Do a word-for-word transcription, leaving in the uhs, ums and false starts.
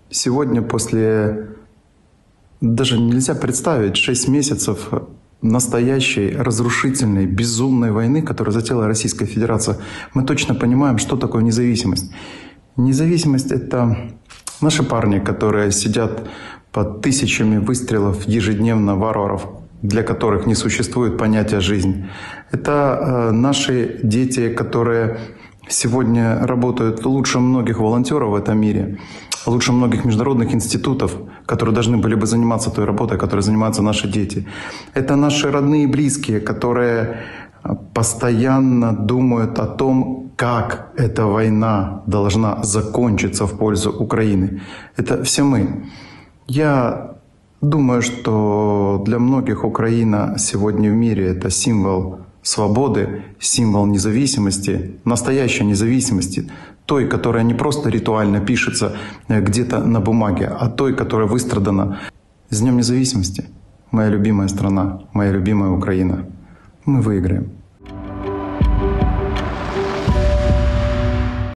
Сегодня, после, даже нельзя представить, шесть месяцев настоящей, разрушительной, безумной войны, которую затеяла Российская Федерация, мы точно понимаем, что такое независимость. Независимость — это наши парни, которые сидят под тысячами выстрелов ежедневно варваров, для которых не существует понятия «жизнь». Это наши дети, которые сегодня работают лучше многих волонтеров в этом мире, лучше многих международных институтов, которые должны были бы заниматься той работой, которой занимаются наши дети. Это наши родные и близкие, которые постоянно думают о том, как эта война должна закончиться в пользу Украины. Это все мы. Я думаю, что для многих Украина сегодня в мире — это символ свободы, символ независимости, настоящей независимости, той, которая не просто ритуально пишется где-то на бумаге, а той, которая выстрадана. С Днем независимости, моя любимая страна, моя любимая Украина. Мы выиграем.